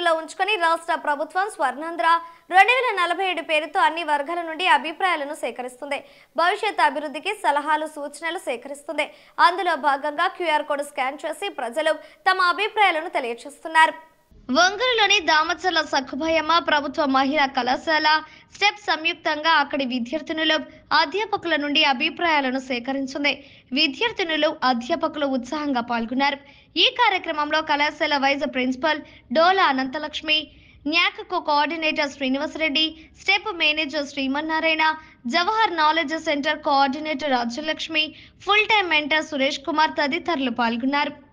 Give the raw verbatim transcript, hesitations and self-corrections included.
దృష్టిలో ఉంచుకొని రాష్ట్ర ప్రభుత్వం స్వర్ణాంధ్ర రెండు వేల నలభై ఏడు పేరుతో అన్ని వర్గాల నుండి అభిప్రాయాలను సేకరిస్తుంది. భవిష్యత్ అభివృద్ధికి సలహాలు సూచనలు సేకరిస్తుంది. అందులో భాగంగా క్యూఆర్ కోడ్ స్కాన్ చేసి ప్రజలు తమ అభిప్రాయాలను తెలియజేస్తున్నారు. ఒంగోలులోని దామచర్ల సక్కుభయమ్మ ప్రభుత్వ మహిళా కళాశాల స్టెప్ సంయుక్తంగా అక్కడి విద్యార్థినులు అధ్యాపకుల నుండి అభిప్రాయాలను సేకరించింది. విద్యార్థినులు అధ్యాపకులు ఉత్సాహంగా పాల్గొన్నారు. ఈ కార్యక్రమంలో కళాశాల vice principal Dola Anantalakshmi, NAAC coordinator Srinivasa Reddy, step manager Sriman Narayana, Jawahar knowledge centre coordinator Rajyalakshmi, full time mentor Suresh Kumar తదితరులు పాల్గొన్నారు.